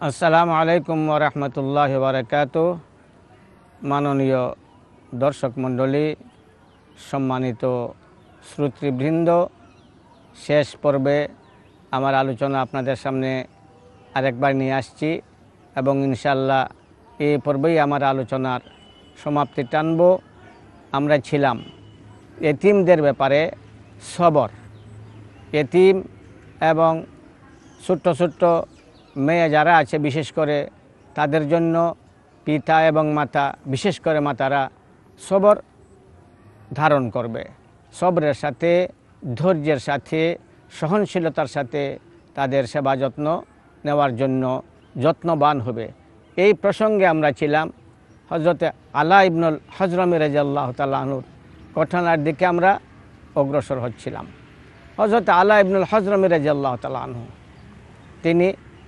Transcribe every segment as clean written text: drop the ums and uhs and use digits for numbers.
আসসালামু আলাইকুম ওয়া রাহমাতুল্লাহি ওয়া বারাকাতুহু। মাননীয় দর্শক মণ্ডলী, সম্মানিত শ্রোতৃবৃন্দ, শেষ পর্বে আমার আলোচনা আপনাদের সামনে আরেকবার নিয়ে আসছি এবং ইনশাআল্লাহ এই পর্বেই আমার আলোচনার সমাপ্তি টানব। আমরা ছিলাম এতিমদের ব্যাপারে সবর। এতিম এবং ছোট্ট ছোট্ট মেয়ে যারা আছে, বিশেষ করে তাদের জন্য পিতা এবং মাতা, বিশেষ করে মাতারা সবর ধারণ করবে। সবরের সাথে, ধৈর্যের সাথে, সহনশীলতার সাথে তাদের সেবা যত্ন নেওয়ার জন্য যত্নবান হবে। এই প্রসঙ্গে আমরা ছিলাম হযরতে আলা ইবনুল হজরমি রাদিয়াল্লাহু তাআলা আনহুর ঘটনার দিকে আমরা অগ্রসর হচ্ছিলাম। হযরতে আলা ইবনুল হজরমি রাদিয়াল্লাহু তাআলা আনহু তিনি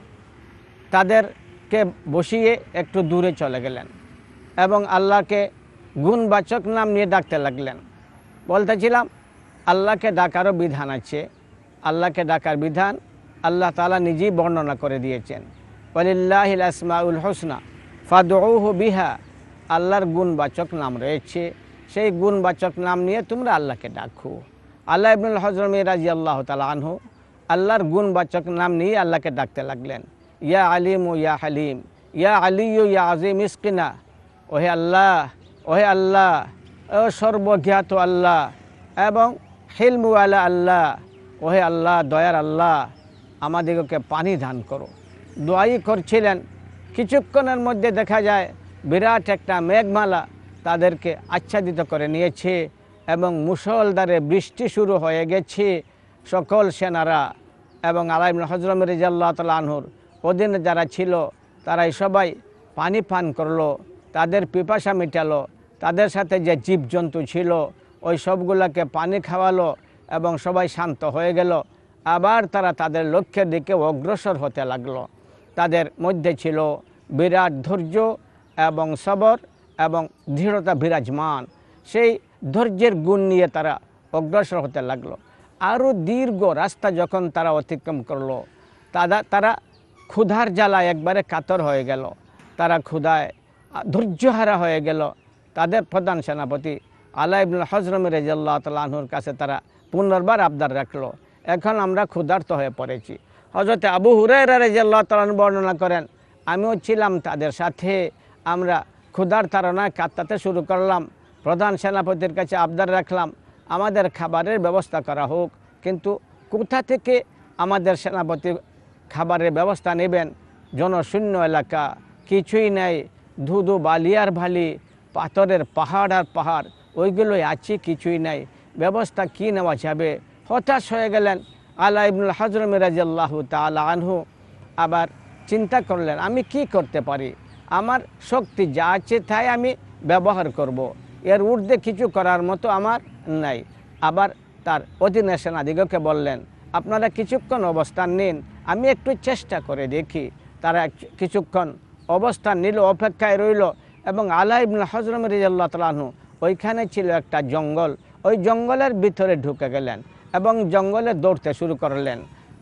তাদেরকে বসিয়ে একটু দূরে চলে গেলেন এবং আল্লাহকে গুণবাচক নাম নিয়ে ডাকতে লাগলেন। বলতেছিলাম আল্লাহকে ডাকারও বিধান আছে। আল্লাহকে ডাকার বিধান আল্লাহ তাআলা নিজেই বর্ণনা করে দিয়েছেন। ওয়ালিল্লাহিল আসমাউল হুসনা ফাদউহু বিহা। আল্লাহর গুণবাচক নাম রয়েছে, সেই গুণবাচক নাম নিয়ে তোমরা আল্লাহকে ডাকো। আলা ইবনুল হজরমি রাদিয়াল্লাহু তাআলা আনহু আল্লাহর গুণবাচক নাম নিয়ে আল্লাহকে ডাকতে লাগলেন। ইয়া আলিম ও ইয়া হালিম, ইয়া আলিয়ু ইয়া আজিম ইসকিনা। ওহে আল্লাহ, ওহে আল্লাহ, ও সর্বজ্ঞাত আল্লাহ এবং হিলমুওয়ালা আল্লাহ, ওহে আল্লাহ, দয়ার আল্লাহ, আমাদিগকে পানি দান করো। দোয়াই করছিলেন। কিছুক্ষণের মধ্যে দেখা যায় বিরাট একটা মেঘমালা তাদেরকে আচ্ছাদিত করে নিয়েছে এবং মুষলধারে বৃষ্টি শুরু হয়ে গেছে। সকল সেনারা এবং আলা ইবনুল হজরম রাদিয়াল্লাহু তাআলা আনহুর অধীনে যারা ছিল তারাই সবাই পানি পান করলো, তাদের পিপাসা মেটালো। তাদের সাথে যে জীবজন্তু ছিল ওই সবগুলোকে পানি খাওয়ালো এবং সবাই শান্ত হয়ে গেল। আবার তারা তাদের লক্ষ্যের দিকে অগ্রসর হতে লাগলো। তাদের মধ্যে ছিল বিরাট ধৈর্য এবং সবর এবং দৃঢ়তা বিরাজমান। সেই ধৈর্যের গুণ নিয়ে তারা অগ্রসর হতে লাগলো। আরও দীর্ঘ রাস্তা যখন তারা অতিক্রম করলো, তারা ক্ষুধার জ্বালায় একবারে কাতর হয়ে গেল। তারা ক্ষুধায় ধৈর্যহারা হয়ে গেল। তাদের প্রধান সেনাপতি আলা ইবনুল হজরমি রাদিয়াল্লাহু তাআলা আনহুর কাছে তারা পুনর্বার আবদার রাখলো, এখন আমরা ক্ষুধার্ত হয়ে পড়েছি। হযরতে আবু হুরায়রা রাদিয়াল্লাহু তাআলা আনহু বর্ণনা করেন, আমিও ছিলাম তাদের সাথে। আমরা ক্ষুধার তাড়নায় কাঁদতে শুরু করলাম। প্রধান সেনাপতির কাছে আবদার রাখলাম, আমাদের খাবারের ব্যবস্থা করা হোক। কিন্তু কোথা থেকে আমাদের সেনাপতি খাবারের ব্যবস্থা নেবেন? জনশূন্য এলাকা, কিছুই নেই, ধুধু বালিয়ার ভালি, পাথরের পাহাড় আর পাহাড়, ওইগুলোই আছে, কিছুই নাই। ব্যবস্থা কি নেওয়া যাবে? হতাশ হয়ে গেলেন আলা ইবনুল হজরমি রাদিয়াল্লাহু তাআলা আনহু। আবার চিন্তা করলেন, আমি কি করতে পারি? আমার শক্তি যা আছে তাই আমি ব্যবহার করব, এর ঊর্ধ্বে কিছু করার মতো আমার নাই। আবার তার অধীনে সেনাদিগকে বললেন, আপনারা কিছুক্ষণ অবস্থান নিন, আমি একটু চেষ্টা করে দেখি। তারা কিছুক্ষণ অবস্থান নিল, অপেক্ষায় রইল এবং আলা ইবনুল হজরমি রাদিয়াল্লাহু তাআলা আনহু ওইখানে ছিল একটা জঙ্গল, ওই জঙ্গলের ভিতরে ঢুকে গেলেন এবং জঙ্গলে দৌড়তে শুরু করলেন।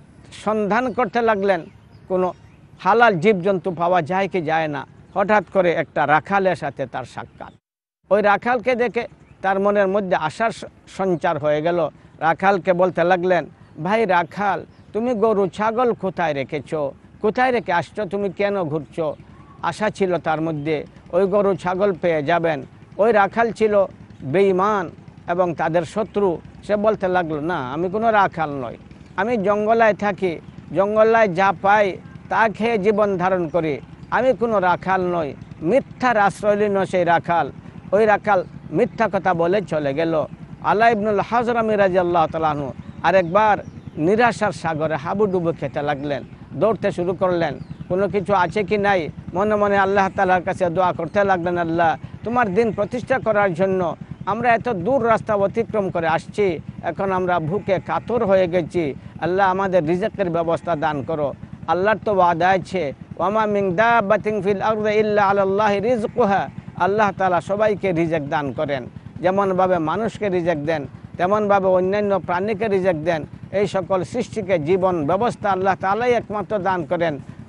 সন্ধান করতে লাগলেন কোনো হালাল জীবজন্তু পাওয়া যায় কি যায় না। হঠাৎ করে একটা রাখালের সাথে তার সাক্ষাৎ। ওই রাখালকে দেখে তার মনের মধ্যে আশার সঞ্চার হয়ে গেল। রাখালকে বলতে লাগলেন, ভাই রাখাল, তুমি গরু ছাগল কোথায় রেখেছো? কোথায় রেখে আসছো? তুমি কেন ঘুরছো? আশা ছিল তার মধ্যে ওই গরু ছাগল পেয়ে যাবেন। ওই রাখাল ছিল বেঈমান এবং তাদের শত্রু। সে বলতে লাগলো, না, আমি কোনো রাখাল নই, আমি জঙ্গলায় থাকি, জঙ্গলায় যা পাই তা খেয়ে জীবন ধারণ করি, আমি কোনো রাখাল নই। মিথ্যার আশ্রয় নিল সেই রাখাল। ওই রাখাল মিথ্যা কথা বলে চলে গেল। আলা ইবনুল হজরমি রাদিয়াল্লাহু তাআলা আনহু আরেকবার নিরাশার সাগরে হাবুডুবু খেতে লাগলেন। দৌড়তে শুরু করলেন, কোনো কিছু আছে কি নাই। মনে মনে আল্লাহ তাআলার কাছে দোয়া করতে লাগলেন, আল্লাহ, তোমার দিন প্রতিষ্ঠা করার জন্য আমরা এত দূর রাস্তা অতিক্রম করে আসছি, এখন আমরা ভুকে কাতর হয়ে গেছি। আল্লাহ, আমাদের রিজেকের ব্যবস্থা দান করো। আল্লাহর তো ওয়াদা আছে, ওয়ামা মিন দাব্বাতিন ফিল আরদি ইল্লা আলাল্লাহি রিজকুহা। আল্লাহ তাআলা সবাইকে রিজেক দান করেন। যেমনভাবে মানুষকে রিজেক দেন, তেমনভাবে অন্যান্য প্রাণীকে রিজেক দেন। এই সকল সৃষ্টিকে জীবন ব্যবস্থা আল্লাহ তাআলাই একমাত্র দান করেন।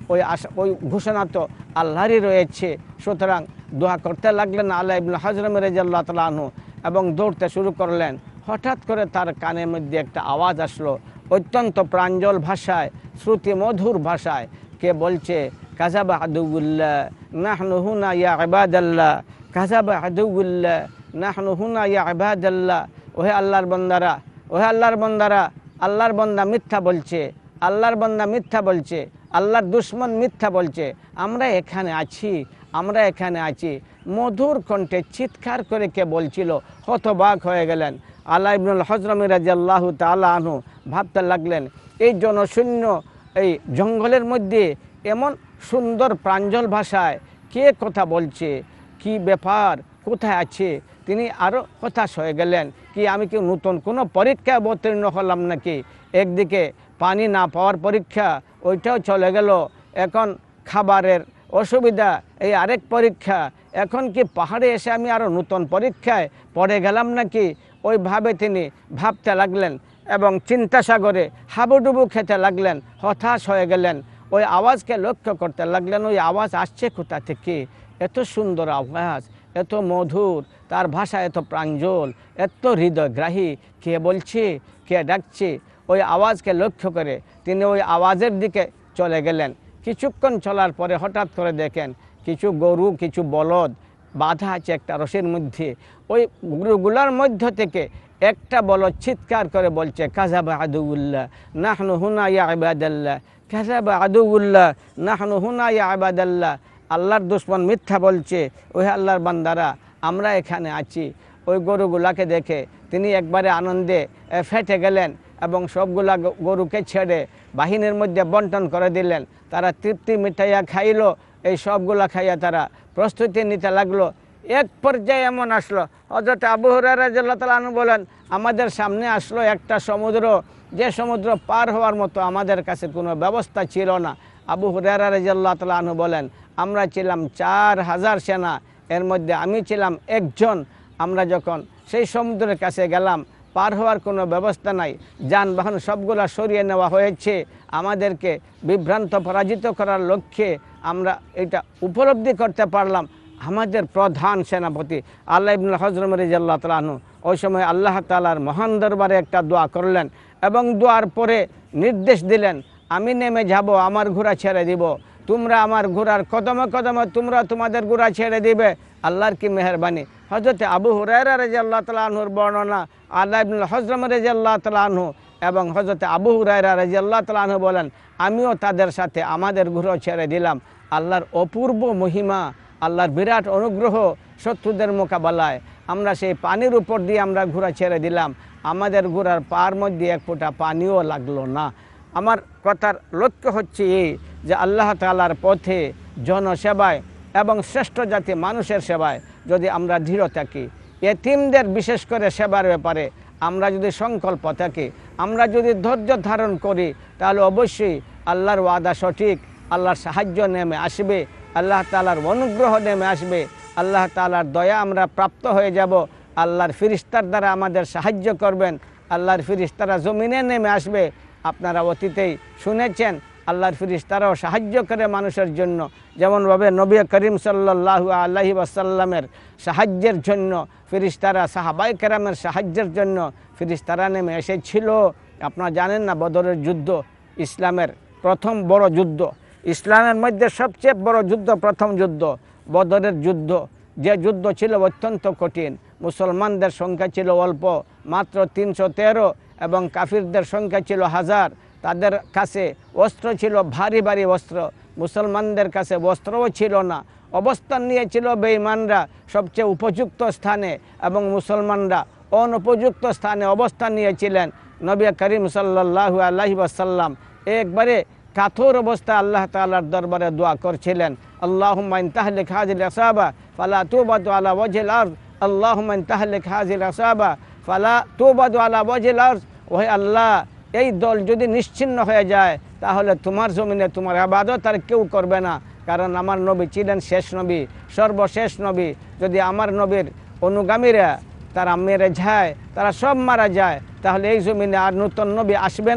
ওই ঘোষণা তো আল্লাহরই রয়েছে। সুতরাং দোয়া করতে লাগলেন আলা ইবনে হজরম রাদিয়াল্লাহু তাআলা আনহু এবং দৌড়তে শুরু করলেন। হঠাৎ করে তার কানের মধ্যে একটা আওয়াজ আসলো, অত্যন্ত প্রাঞ্জল ভাষায়, শ্রুতি মধুর ভাষায়। কে বলছে? কাযাবা আদুউল্লাহ নাহনু হুনা ইয়া ইবাদাল্লাহ, কাযাবা আদুউল্লাহ নাহনু হুনা ইয়া ইবাদাল্লাহ। ওহে আল্লাহর বান্দারা, ওহে আল্লাহর বান্দারা, আল্লাহর বান্দা মিথ্যা বলছে, আল্লাহর বান্দা মিথ্যা বলছে, আল্লাহর দুশমন মিথ্যা বলছে, আমরা এখানে আছি, আমরা এখানে আছি। মধুর কণ্ঠে চিৎকার করে কে বলছিল, হতবাক হয়ে গেলেন। আলা ইবনুল হজরম রাদিয়াল্লাহু তাআলা আনহু ভাবতে লাগলেন, এই জনশূন্য এই জঙ্গলের মধ্যে এমন সুন্দর প্রাঞ্জল ভাষায় কে কথা বলছে, কি ব্যাপার, কোথায় আছে? তিনি আরও হতাশ হয়ে গেলেন, কি আমি কি নতুন কোনো পরীক্ষায় অবতীর্ণ হলাম নাকি? একদিকে পানি না পাওয়ার পরীক্ষা, ওইটাও চলে গেল, এখন খাবারের অসুবিধা, এই আরেক পরীক্ষা, এখন কি পাহাড়ে এসে আমি আরও নতুন পরীক্ষায় পড়ে গেলাম নাকি? ওইভাবে তিনি ভাবতে লাগলেন এবং চিন্তাসাগরে হাবুডুবু খেতে লাগলেন, হতাশ হয়ে গেলেন। ওই আওয়াজকে লক্ষ্য করতে লাগলেন, ওই আওয়াজ আসছে কোথা থেকে? এত সুন্দর আওয়াজ, এত মধুর, তার ভাষা এত প্রাঞ্জল, এত হৃদয়গ্রাহী, কে বলছে, কে ডাকছে? ওই আওয়াজকে লক্ষ্য করে তিনি ওই আওয়াজের দিকে চলে গেলেন। কিছুক্ষণ চলার পরে হঠাৎ করে দেখেন কিছু গরু, কিছু বলদ বাঁধা আছে একটা রশির মধ্যে। ওই গরুগুলার মধ্য থেকে একটা বলদ চিৎকার করে বলছে, কাযাবা আদুউল্লাহ নাহনু হুনা ইয়া ইবাদাল্লাহ, কাযাবা আদুউল্লাহ নাহনু হুনা ইয়া ইবাদাল্লাহ। আল্লাহর দুশমন মিথ্যা বলছে, ওহে আল্লাহর বান্দারা, আমরা এখানে আছি। ওই গরুগুলাকে দেখে তিনি একবারে আনন্দে ফেটে গেলেন এবং সবগুলা গরুকে ছেড়ে বাহিনীর মধ্যে বন্টন করে দিলেন। তারা তৃপ্তি মিটাইয়া খাইল, এই সবগুলা খাইয়া তারা প্রস্তুতি নিতে লাগলো। এক পর্যায়ে এমন আসলো, হযরত আবু হুরায়রা রাদিয়াল্লাহু তাআলা আনহু বলেন, আমাদের সামনে আসলো একটা সমুদ্র, যে সমুদ্র পার হওয়ার মতো আমাদের কাছে কোনো ব্যবস্থা ছিল না। আবু হুরায়রা রাদিয়াল্লাহু তাআলা আনহু বলেন, আমরা ছিলাম 4000 সেনা, এর মধ্যে আমি ছিলাম একজন। আমরা যখন সেই সমুদ্রের কাছে গেলাম, পার হওয়ার কোনো ব্যবস্থা নাই, যানবাহন সবগুলা সরিয়ে নেওয়া হয়েছে। আমাদেরকে বিভ্রান্ত পরাজিত করার লক্ষ্যে আমরা এটা উপলব্ধি করতে পারলাম। আমাদের প্রধান সেনাপতি আল্লাহ ইবনুল হজরম রাদিয়াল্লাহু তাআলা আনহু ওই সময় আল্লাহ তাআলার মহান দরবারে একটা দোয়া করলেন এবং দোয়ার পরে নির্দেশ দিলেন, আমি নেমে যাব, আমার ঘোড়া ছেড়ে দিব, তোমরা আমার ঘোড়ার কদমে কদমে তোমরা তোমাদের ঘোড়া ছেড়ে দিবে। আল্লাহর কি মেহরবানি। হযরত আবু হুরায়রা রাদিয়াল্লাহু তাআলা আনহুর বর্ণনা, আল্লাহ ইবনুল হজরম রাদিয়াল্লাহু তাআলা আনহু এবং হযরত আবু হুরায়রা রাদিয়াল্লাহু তাআলা আনহু বলেন, আমিও তাদের সাথে আমাদের ঘোড়া ছেড়ে দিলাম। আল্লাহর অপূর্ব মহিমা, আল্লাহর বিরাট অনুগ্রহ, শত্রুদের মোকাবেলায় আমরা সেই পানির উপর দিয়ে আমরা ঘোড়া ছেড়ে দিলাম। আমাদের ঘোড়ার পার মধ্যে এক ফোঁটা পানিও লাগলো না। আমার কথার লক্ষ্য হচ্ছে এই যে আল্লাহ তাআলার পথে জনসেবায় এবং শ্রেষ্ঠ জাতি মানুষের সেবায় যদি আমরা দৃঢ় থাকি, এতিমদের বিশেষ করে সেবার ব্যাপারে আমরা যদি সংকল্প থাকি, আমরা যদি ধৈর্য ধারণ করি, তাহলে অবশ্যই আল্লাহর ওয়াদা সঠিক, আল্লাহর সাহায্য নেমে আসবে, আল্লাহ তাআলার অনুগ্রহ নেমে আসবে, আল্লাহ তাআলার দয়া আমরা প্রাপ্ত হয়ে যাব। আল্লাহর ফিরিস্তার দ্বারা আমাদের সাহায্য করবেন, আল্লাহর ফিরিস্তারা জমিনে নেমে আসবে। আপনারা অতীতেই শুনেছেন আল্লাহর ফিরিস্তারাও সাহায্য করে মানুষের জন্য, যেমনভাবে নবী করিম সাল্লাল্লাহু আলাইহি ওয়াসাল্লামের সাহায্যের জন্য ফিরিস্তারা, সাহাবায়ে কেরামের সাহায্যের জন্য ফিরিস্তারা নেমে এসেছিল। আপনারা জানেন না, বদরের যুদ্ধ ইসলামের প্রথম বড় যুদ্ধ, ইসলামের মধ্যে সবচেয়ে বড় যুদ্ধ, প্রথম যুদ্ধ বদরের যুদ্ধ। যে যুদ্ধ ছিল অত্যন্ত কঠিন, মুসলমানদের সংখ্যা ছিল অল্প, মাত্র 313, এবং কাফিরদের সংখ্যা ছিল 1000। তাদের কাছে অস্ত্র ছিল ভারী ভারী অস্ত্র, মুসলমানদের কাছে অস্ত্রও ছিল না। অবস্থান নিয়েছিল বেঈমানরা সবচেয়ে উপযুক্ত স্থানে এবং মুসলমানরা অনুপযুক্ত স্থানে অবস্থান নিয়েছিলেন। নবী করিম সাল্লাল্লাহু আলাইহি ওয়াসাল্লাম একবারে কাতর অবস্থায় আল্লাহ তাআলার দরবারে দোয়া করছিলেন, আল্লাহুম্মা ইন তাহলিক হাযিল আসাবা ফালা তুবাদু আলা ওয়াজহিল আরদ, আল্লাহুম্মা ইন তাহলিক হাযিল আসাবা ফালা তুবাদু আলা ওয়াজহিল আরদ। ওহে আল্লাহ, এই দল যদি নিশ্চিহ্ন হয়ে যায় তাহলে তোমার জমিনে তোমার ইবাদত আর কেউ করবে না, কারণ আমার নবী ছিলেন শেষ নবী, সর্বশেষ নবী। যদি আমার নবীর অনুগামীরা তারা মেরে যায়, তারা সব মারা যায়, তাহলে এই জমিনে আর নতুন নবী আসবে না।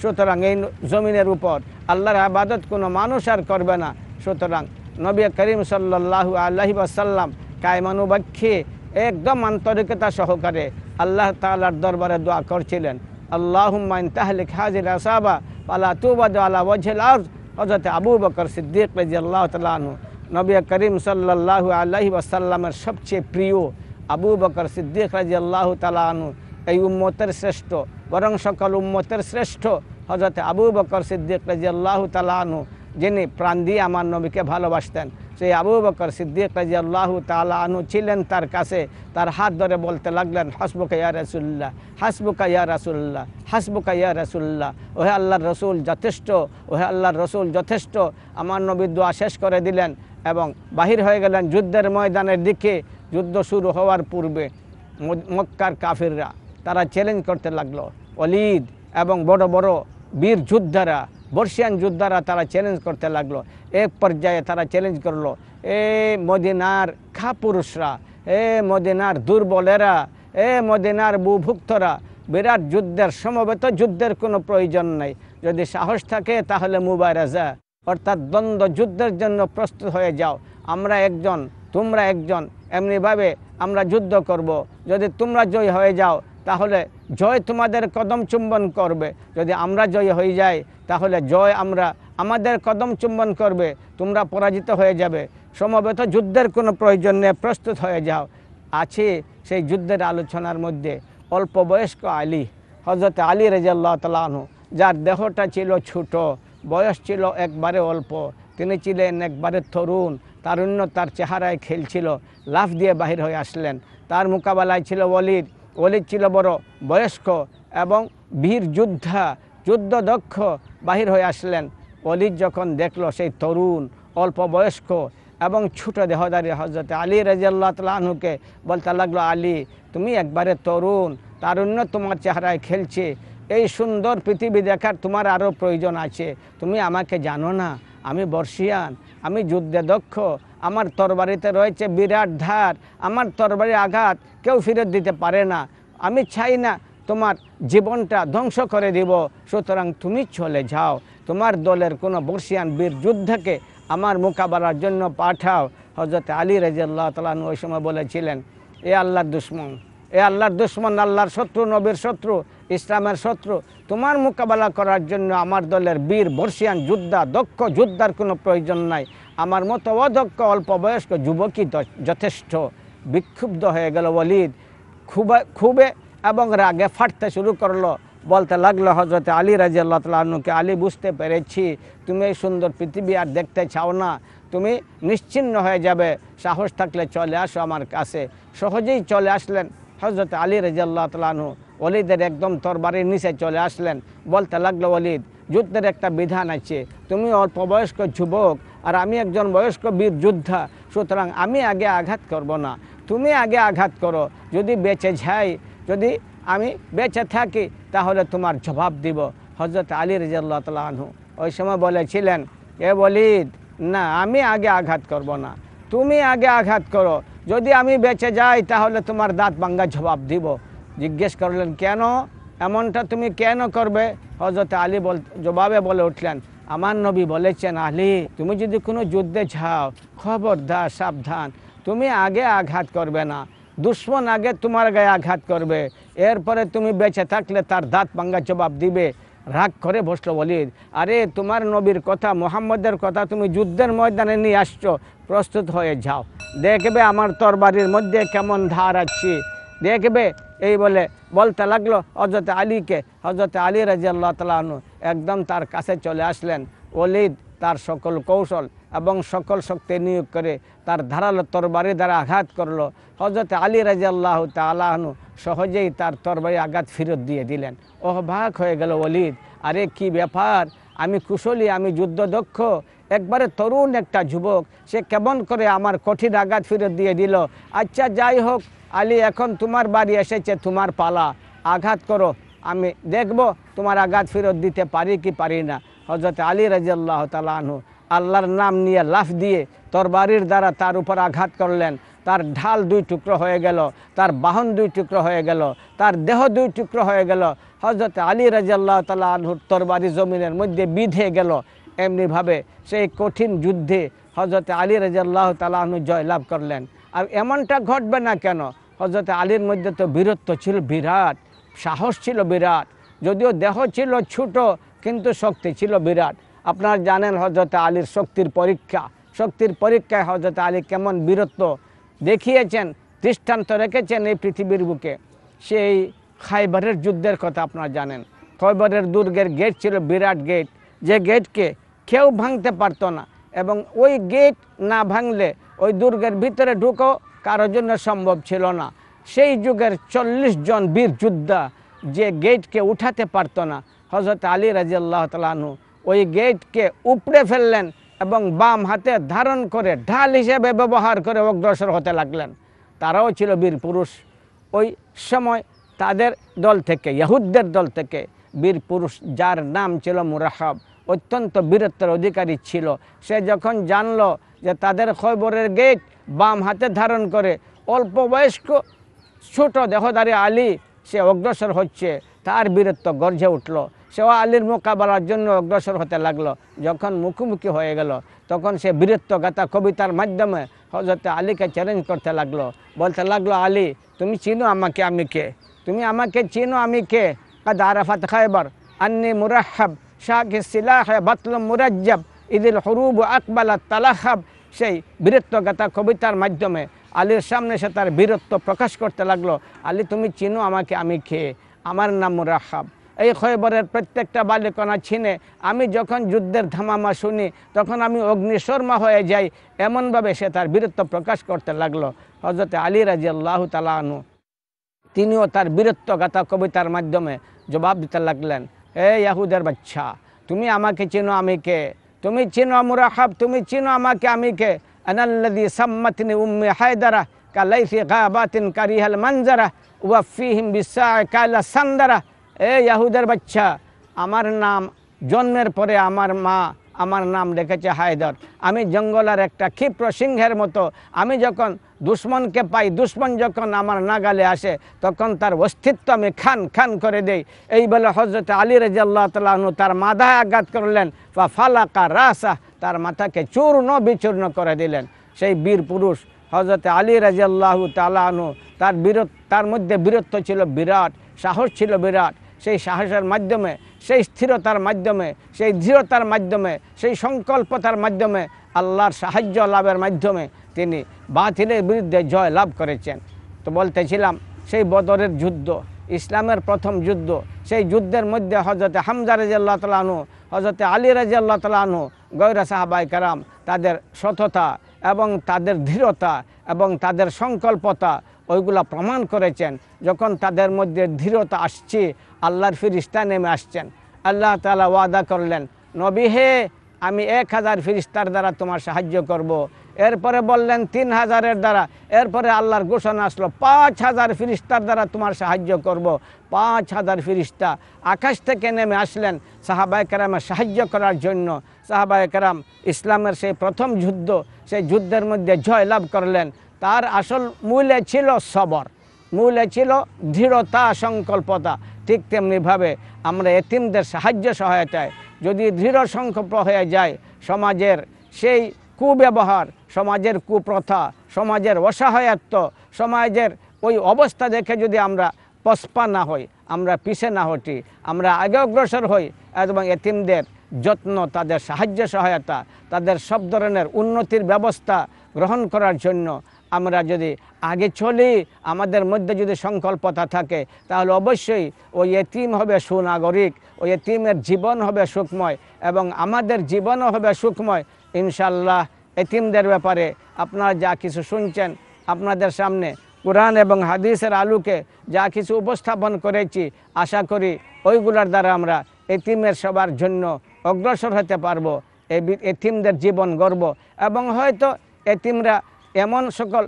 সুতরাং এই জমিনের উপর আল্লাহর ইবাদত কোনো মানুষ আর করবে না। সুতরাং নবী করিম সাল্লাল্লাহু আলাইহি ওয়াসাল্লাম কায়মানুবাক্ষে একদম আন্তরিকতা সহকারে আল্লাহ তাআলার দরবারে দোয়া করছিলেন, আল্লাহুম্মা ইন তাহলিক হাযিল আসাবা ফালা তুবাদ আলা ওয়াজহিল আরদ। হযরত আবু বকর সিদ্দিক রাদিয়াল্লাহু তাআলা আনহু নবী করিম সাল্লাল্লাহু আলাইহি ওয়াসাল্লামের সবচেয়ে প্রিয় আবু বকর সিদ্দিক রাদিয়াল্লাহু তাআলা আনহু এই উম্মতের শ্রেষ্ঠ, বরং সকল উম্মতের শ্রেষ্ঠ হযরত আবু বকর সিদ্দিক রাদিয়াল্লাহু তাআলা আনহু, যিনি প্রাণ দিয়ে আমার নবীকে ভালোবাসতেন, সেই আবু বকর সিদ্দিক রাদিয়াল্লাহু তাআলা আনহু ছিলেন তার কাছে। তার হাত ধরে বলতে লাগলেন, হাসবুকা ইয়া রাসূলুল্লাহ, হাসবুকা ইয়া রাসূলুল্লাহ, হাসবুকা ইয়া রাসূলুল্লাহ। ওহে আল্লাহর রসুল যথেষ্ট, ওহে আল্লাহর রসুল যথেষ্ট। আমার নবী দোয়া শেষ করে দিলেন এবং বাহির হয়ে গেলেন যুদ্ধের ময়দানের দিকে। যুদ্ধ শুরু হওয়ার পূর্বে মক্কার কাফিররা তারা চ্যালেঞ্জ করতে লাগলো। ওলীদ এবং বড় বড় বীর যোদ্ধারা, বর্ষিয়ান যোদ্ধারা তারা চ্যালেঞ্জ করতে লাগলো। এক পর্যায়ে তারা চ্যালেঞ্জ করলো, এ মদিনার খাপুরুষরা, এ মদিনার দুর্বলেরা, এ মদিনার বুভুক্তরা, বিরাট যুদ্ধের সমবেত যুদ্ধের কোনো প্রয়োজন নেই। যদি সাহস থাকে তাহলে মুবারাজা অর্থাৎ দ্বন্দ্ব যুদ্ধের জন্য প্রস্তুত হয়ে যাও। আমরা একজন, তোমরা একজন, এমনিভাবে আমরা যুদ্ধ করব। যদি তোমরা জয় হয়ে যাও তাহলে জয় তোমাদের কদম চুম্বন করবে, যদি আমরা জয় হয়ে যাই তাহলে জয় আমাদের কদম চুম্বন করবে, তোমরা পরাজিত হয়ে যাবে। সমবেত যুদ্ধের কোনো প্রয়োজন নেই, প্রস্তুত হয়ে যাও। আছে সেই যুদ্ধের আলোচনার মধ্যে অল্প বয়স্ক আলী, হযরত আলী রাদিয়াল্লাহু তাআলা আনহু, যার দেহটা ছিল ছোট, বয়স ছিল একবারে অল্প, তিনি ছিলেন একবারে তরুণ, তারুণ্য তার চেহারায় খেলছিল, লাফ দিয়ে বাহির হয়ে আসলেন। তার মোকাবেলায় ছিল ওলীদ। ওলীদ ছিল বড় বয়স্ক এবং বীর যোদ্ধা, যুদ্ধ দক্ষ, বাহির হয়ে আসলেন। ওলীদ যখন দেখলো সেই তরুণ, অল্প বয়স্ক এবং ছোট দেহধারী হযরত আলী রাদিয়াল্লাহু তাআলা আনহুকে, বলতে লাগলো, আলী তুমি একবারে তরুণ, তারুণ্য তোমার চেহারায় খেলছে, এই সুন্দর পৃথিবী দেখার তোমার আরও প্রয়োজন আছে। তুমি আমাকে জানো না, আমি বর্ষিয়ান, আমি যুদ্ধে দক্ষ, আমার তরবারিতে রয়েছে বিরাট ধার, আমার তরবারি আঘাত কেউ ফেরত দিতে পারে না, আমি চাই না তোমার জীবনটা ধ্বংস করে দিব, সুতরাং তুমি চলে যাও, তোমার দলের কোনো বর্ষিয়ান বীর যোদ্ধাকে আমার মোকাবেলার জন্য পাঠাও। হযরত আলী রাদিয়াল্লাহু তাআলা ওই সময় বলেছিলেন, এ আল্লাহর দুশমন, এ আল্লাহর দুশমন, আল্লাহর শত্রু, নবীর শত্রু, ইসলামের শত্রু, তোমার মোকাবেলা করার জন্য আমার দলের বীর বর্ষিয়ান যোদ্ধা, দক্ষ যোদ্ধার কোনো প্রয়োজন নাই, আমার মতো অদক্ষ অল্প বয়স্ক যুবকই যথেষ্ট। বিক্ষুব্ধ হয়ে গেল ওলীদ, খুবে এবং রাগে ফাটতে শুরু করলো। বলতে লাগলো হযরত আলী রাদিয়াল্লাহু তাআলা আনহুকে, আলী বুঝতে পেরেছি তুমি এই সুন্দর পৃথিবী আর দেখতে চাও না, তুমি নিশ্চিন্ন হয়ে যাবে, সাহস থাকলে চলে আসো আমার কাছে। সহজেই চলে আসলেন হযরত আলী রাদিয়াল্লাহু তাআলা আনহু, ওলীদের একদম তরবারির নিচে চলে আসলেন। বলতে লাগলো, ওলীদ যুদ্ধের একটা বিধান আছে, তুমি অল্প বয়স্ক যুবক আর আমি একজন বয়স্ক বীর যোদ্ধা, সুতরাং আমি আগে আঘাত করব না, তুমি আগে আঘাত করো, যদি বেঁচে যাই, যদি আমি বেঁচে থাকি তাহলে তোমার জবাব দিব। হযরত আলী রাদিয়াল্লাহু তাআলা আনহু ওই সময় বলেছিলেন, এ ওলীদ না, আমি আগে আঘাত করব না, তুমি আগে আঘাত করো, যদি আমি বেঁচে যাই তাহলে তোমার দাঁত ভাঙ্গা জবাব দিব। জিজ্ঞেস করলেন, কেন এমনটা তুমি কেন করবে? হযরত আলী জবাবে বলে উঠলেন, আমার নবী বলেছেন, আলী তুমি যদি কোনো যুদ্ধে যাও খবরদার সাবধান, তুমি আগে আঘাত করবে না, দুশ্মন আগে তোমার গায়ে আঘাত করবে, এরপরে তুমি বেঁচে থাকলে তার দাঁত ভাঙ্গা জবাব দিবে। রাগ করে বসলো ওলীদ, আরে তোমার নবীর কথা, মুহাম্মদের কথা তুমি যুদ্ধের ময়দানে নিয়ে আসছো, প্রস্তুত হয়ে যাও, দেখবে আমার তরবারির মধ্যে কেমন ধার আছে, দেখবে। এই বলতে লাগলো হযরত আলীকে। হযরত আলী রাদিয়াল্লাহু তাআলা আনহু একদম তার কাছে চলে আসলেন। ওলীদ তার সকল কৌশল এবং সকল শক্তি নিয়োগ করে তার ধারালো তরবারি দ্বারা আঘাত করলো। হযরত আলী রাদিয়াল্লাহু তাআলা আনহু সহজেই তার তরবারি আঘাত ফেরত দিয়ে দিলেন। অবাক হয়ে গেল ওলীদ, আরে কি ব্যাপার, আমি কুশলী, আমি যুদ্ধ দক্ষ, একবারে তরুণ একটা যুবক, সে কেমন করে আমার কঠিন আঘাত ফেরত দিয়ে দিল। আচ্ছা যাই হোক আলী, এখন তোমার বাড়ি এসেছে, তোমার পালা, আঘাত করো, আমি দেখব তোমার আঘাত ফেরত দিতে পারি কি পারি না। হযরত আলী রাদিয়াল্লাহু তাআলা আনহু আল্লাহর নাম নিয়ে লাফ দিয়ে তরবারির দ্বারা তার উপর আঘাত করলেন। তার ঢাল 2 টুকরো হয়ে গেল, তার বাহন 2 টুকরো হয়ে গেল, তার দেহ 2 টুকরো হয়ে গেল। হযরত আলী রাদিয়াল্লাহু তাআলা আনহুর তরবারি জমিনের মধ্যে বিঁধে গেল। এমনিভাবে সেই কঠিন যুদ্ধে হযরত আলী রাদিয়াল্লাহু তাআলা আনহু জয়লাভ করলেন। আর এমনটা ঘটবে না কেন? হযরত আলীর মধ্যে তো বীরত্ব ছিল বিরাট, সাহস ছিল বিরাট, যদিও দেহ ছিল ছোট কিন্তু শক্তি ছিল বিরাট। আপনারা জানেন হযরত আলীর শক্তির পরীক্ষায় হযরত আলী কেমন বীরত্ব দেখিয়েছেন, দৃষ্টান্ত রেখেছেন এই পৃথিবীর বুকে। সেই খাইবারের যুদ্ধের কথা আপনারা জানেন। খাইবারের দুর্গের গেট ছিল বিরাট গেট, যে গেটকে কেউ ভাঙতে পারতো না, এবং ওই গেট না ভাঙলে ওই দুর্গের ভিতরে ঢুকো কারোর জন্য সম্ভব ছিল না। সেই যুগের 40 জন বীর যোদ্ধা যে গেটকে উঠাতে পারতো না, হযরত আলী রাদিয়াল্লাহু তাআলা আনহু ওই গেটকে উপড়ে ফেললেন এবং বাম হাতে ধারণ করে ঢাল হিসেবে ব্যবহার করে অগ্রসর হতে লাগলেন। তারাও ছিল বীর পুরুষ। ওই সময় তাদের দল থেকে, ইহুদদের দল থেকে বীর পুরুষ যার নাম ছিল মুরাহাব, অত্যন্ত বীরত্বের অধিকারী ছিল। সে যখন জানলো যে তাদের খয়বরের গেট বাম হাতে ধারণ করে অল্প বয়স্ক ছোট দেহধারী আলী সে অগ্রসর হচ্ছে, তার বীরত্ব গর্জে উঠল। সেও আলীর মোকাবেলার জন্য অগ্রসর হতে লাগলো। যখন মুখোমুখি হয়ে গেল তখন সে বীরত্বগাথা কবিতার মাধ্যমে হযরত আলীকে চ্যালেঞ্জ করতে লাগলো, বলতে লাগলো, আলী তুমি চিনো আমাকে, আমি কে? তুমি আমাকে চিনো, আমি কে? কাদ আরাফাত খায়বার আন্নি মুরাহাব শাকি সিলাহ বাতলুম মুরাজ্জাব ইদিল হুরুব আকবালাত তালাহাব। সেই বীরত্বগাথা কবিতার মাধ্যমে আলীর সামনে সে তার বীরত্ব প্রকাশ করতে লাগলো। আলী তুমি চিনো আমাকে, আমি কে? আমার নাম মুরাহাব। এই খয়বরের প্রত্যেকটা বালিকণা ছিনে আমি যখন যুদ্ধের ধামামা শুনি তখন আমি অগ্নিশর্মা হয়ে যাই। এমনভাবে সে তার বীরত্ব প্রকাশ করতে লাগলো। হযরত আলী রাদিয়াল্লাহু তাআলা আনহু তিনিও তার বীরত্বগাথা কবিতার মাধ্যমে জবাব দিতে লাগলেন, হে ইহুদের বাচ্চা, তুমি আমাকে চিনো, আমি কে? তুমি চিনো মুরাহাব, তুমি চিনো আমাকে, আমি কে? আনাল্লাযী সাম্মাতনি উম্মি হায়দারা কালাইফি গাবাতিন কারিহাল মানজারা ওয়া ফীহিম বিসাআ কালা সান্দারা। এ ইহুদের বাচ্চা, আমার নাম জন্মের পরে আমার মা আমার নাম রেখেছে হায়দার। আমি জঙ্গলের একটা ক্ষিপ্র সিংহের মতো। আমি যখন দুশ্মনকে পাই, দুশ্মন যখন আমার নাগালে আসে তখন তার অস্তিত্ব আমি খান খান করে দেই। এই বলে হযরত আলী রাদিয়াল্লাহু তাআলা আনহু তার মাথায় আঘাত করলেন, ফা ফালাকা রাসা, তার মাথাকে চূর্ণ বিচূর্ণ করে দিলেন। সেই বীর পুরুষ হযরত আলী রাদিয়াল্লাহু তাআলা আনহু তার মধ্যে বীরত্ব ছিল বিরাট, সাহস ছিল বিরাট। সেই সাহসের মাধ্যমে, সেই স্থিরতার মাধ্যমে, সেই দৃঢ়তার মাধ্যমে, সেই সংকল্পতার মাধ্যমে, আল্লাহর সাহায্য লাভের মাধ্যমে তিনি বাতিলের বিরুদ্ধে জয় লাভ করেছেন। তো বলতেছিলাম সেই বদরের যুদ্ধ, ইসলামের প্রথম যুদ্ধ। সেই যুদ্ধের মধ্যে হযরত হামজা রাদিয়াল্লাহু তাআলা আনহু, হযরত আলী রাদিয়াল্লাহু তাআলা আনহু, গয়রা সাহাবায়ে কেরাম তাদের সততা এবং তাদের দৃঢ়তা এবং তাদের সংকল্পতা ওইগুলা প্রমাণ করেছেন। যখন তাদের মধ্যে দৃঢ়তা আসছে, আল্লাহর ফেরেশতা নেমে আসছেন। আল্লাহ তাআলা ওয়াদা করলেন, নবী হে, আমি 1000 ফেরেশতার দ্বারা তোমার সাহায্য করব। এরপরে বললেন 3000-এর দ্বারা। এরপরে আল্লাহর ঘোষণা আসলো 5000 ফেরেশতার দ্বারা তোমার সাহায্য করব। 5000 ফেরেশতা আকাশ থেকে নেমে আসলেন সাহাবায়ে কেরামের সাহায্য করার জন্য। সাহাবায়ে কেরাম ইসলামের সেই প্রথম যুদ্ধ, সেই যুদ্ধের মধ্যে জয় লাভ করলেন। তার আসল মূলে ছিল সবর, মূলে ছিল দৃঢ়তা, সংকল্পতা। ঠিক তেমনিভাবে আমরা এতিমদের সাহায্য সহায়তায় যদি দৃঢ় সংকল্প হয়ে যায়, সমাজের সেই কুব্যবহার, সমাজের কুপ্রথা, সমাজের অসহায়ত্ব, সমাজের ওই অবস্থা দেখে যদি আমরা পস্পা না হই, আমরা পিছে না হটি, আমরা আগে অগ্রসর হই এবং এতিমদের যত্ন, তাদের সাহায্য সহায়তা, তাদের সব ধরনের উন্নতির ব্যবস্থা গ্রহণ করার জন্য আমরা যদি আগে চলি, আমাদের মধ্যে যদি সংকল্পতা থাকে, তাহলে অবশ্যই ওই এতিম হবে সুনাগরিক, ওই এতিমের জীবন হবে সুখময় এবং আমাদের জীবনও হবে সুখময় ইনশাআল্লাহ। এতিমদের ব্যাপারে আপনারা যা কিছু শুনছেন, আপনাদের সামনে কোরআন এবং হাদিসের আলোকে যা কিছু উপস্থাপন করেছি, আশা করি ওইগুলোর দ্বারা আমরা এতিমের সবার জন্য অগ্রসর হতে পারবো। এতিমদের জীবন গর্ব এবং হয়তো এতিমরা এমন সকল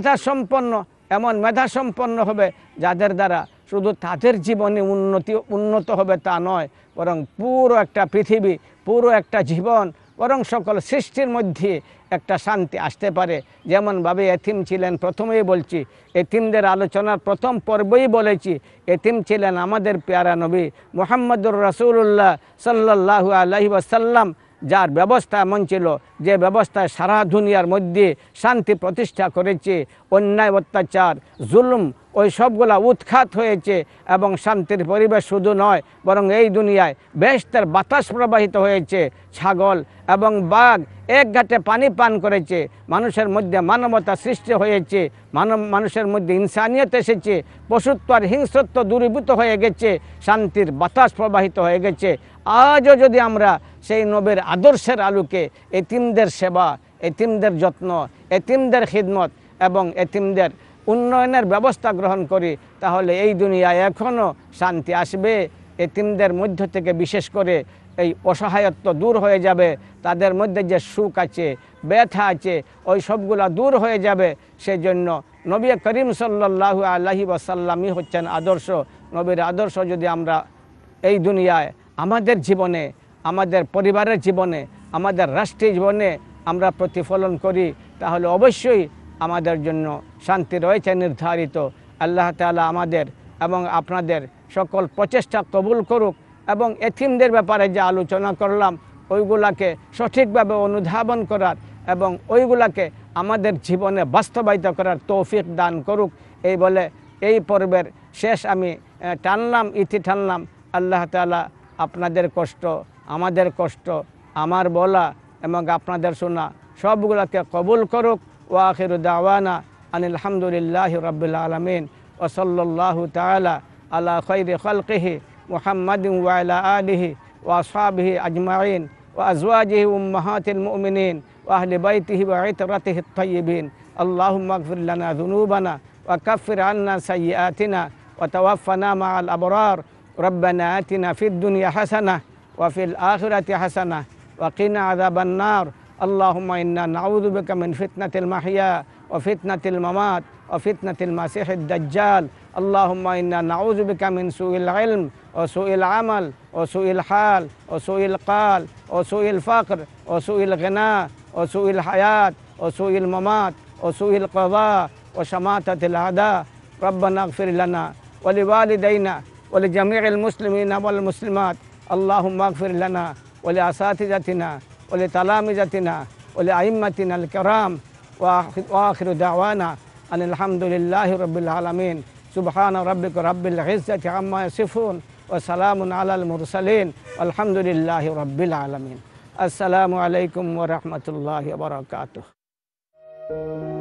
মেধাসম্পন্ন হবে যাদের দ্বারা শুধু তাদের জীবনে উন্নত হবে তা নয়, বরং পুরো একটা পৃথিবী, পুরো একটা জীবন, বরং সকল সৃষ্টির মধ্যে একটা শান্তি আসতে পারে। যেমনভাবে এতিম ছিলেন, প্রথমেই বলছি এতিমদের আলোচনার প্রথম পর্বেই বলেছি এতিম ছিলেন আমাদের পেয়ারা নবী মুহাম্মদুর রাসূলুল্লাহ সাল্লাল্লাহু আলাইহি ওয়াসাল্লাম, যার ব্যবস্থা এমন ছিল যে ব্যবস্থায় সারা দুনিয়ার মধ্যে শান্তি প্রতিষ্ঠা করেছে, অন্যায় অত্যাচার জুলুম ওই সবগুলা উৎখাত হয়েছে এবং শান্তির পরিবেশ শুধু নয় বরং এই দুনিয়ায় বেহেশতের বাতাস প্রবাহিত হয়েছে। ছাগল এবং বাঘ এক ঘাটে পানি পান করেছে, মানুষের মধ্যে মানবতা সৃষ্টি হয়েছে, মানুষের মধ্যে ইনসানিয়ত এসেছে, পশুত্ব আর হিংস্রত্ব দূরীভূত হয়ে গেছে, শান্তির বাতাস প্রবাহিত হয়ে গেছে। আজও যদি আমরা সেই নবীর আদর্শের আলোকে এতিমদের সেবা, এতিমদের যত্ন, এতিমদের খিদমত এবং এতিমদের উন্নয়নের ব্যবস্থা গ্রহণ করি, তাহলে এই দুনিয়ায় এখনও শান্তি আসবে। এতিমদের মধ্য থেকে বিশেষ করে এই অসহায়ত্ব দূর হয়ে যাবে, তাদের মধ্যে যে সুখ আছে, ব্যথা আছে, ওই সবগুলা দূর হয়ে যাবে। সেই জন্য নবী করিম সাল্লাল্লাহু আলাইহি ওয়াসাল্লামই হচ্ছেন আদর্শ। নবীর আদর্শ যদি আমরা এই দুনিয়ায় আমাদের জীবনে, আমাদের পরিবারের জীবনে, আমাদের রাষ্ট্রীয় জীবনে আমরা প্রতিফলন করি, তাহলে অবশ্যই আমাদের জন্য শান্তি রয়েছে নির্ধারিত। আল্লাহ তাআলা আমাদের এবং আপনাদের সকল প্রচেষ্টা কবুল করুক এবং এতিমদের ব্যাপারে যে আলোচনা করলাম ওইগুলাকে সঠিকভাবে অনুধাবন করার এবং ওইগুলাকে আমাদের জীবনে বাস্তবায়িত করার তৌফিক দান করুক। এই বলে এই পর্বের শেষ আমি ইতি টানলাম। আল্লাহ তাআলা আপনাদের কষ্ট, আমাদের কষ্ট, আমার বলা এবং আপনাদের শোনা সবগুলোকে কবুল করুক। ওয়া আখিরু দাওয়ানা আনিল হামদুলিল্লাহি রাব্বিল আলামিন ওয়া সাল্লাল্লাহু তাআলা আলা খাইরি খালকিহি মুহাম্মাদিন ওয়া আলা আলিহি ওয়া আসহাবিহি আজমাইন ওয়া আজওয়াজিহি উম্মাহাতিল মুমিনিন ওয়া আহলি বাইতিহি ওয়া ইতরাতিহি আত-তাইয়্যিবিন। আল্লাহুম্মা ইগফির লানা যুনুবানা ওয়া কাফির আন্না সাইয়্যাতিনা ওয়া তাওয়াফফানা মা'আল আবরার। রব্বানা আতিনা ফিদ দুনিয়া হাসানাহ ওয়া ফিল আখিরাতি হাসানাহ ওয়া কিনা আযাবান নার। اللهم إنا نعوذ بك من فتنة المحيا وفتنة الممات وفتنة المسيح الدجال. اللهم إنا نعوذ بك من سوء العلم وسوء العمل وسوء الحال وسوء القال وسوء الفقر وسوء الغنى وسوء الحياة وسوء الممات وسوء القضاء وشماتة الأعداء. ربنا اغفر لنا ولوالدينا ولجميع المسلمين والمسلمات. اللهم اغفر لنا ولأساتذتنا ولتلامذتنا ولأئمتنا الكرام. وآخر دعوانا أن الحمد لله رب العالمين. سبحان ربك رب العزة عما يصفون وسلام على المرسلين والحمد لله رب العالمين. السلام عليكم ورحمة الله وبركاته.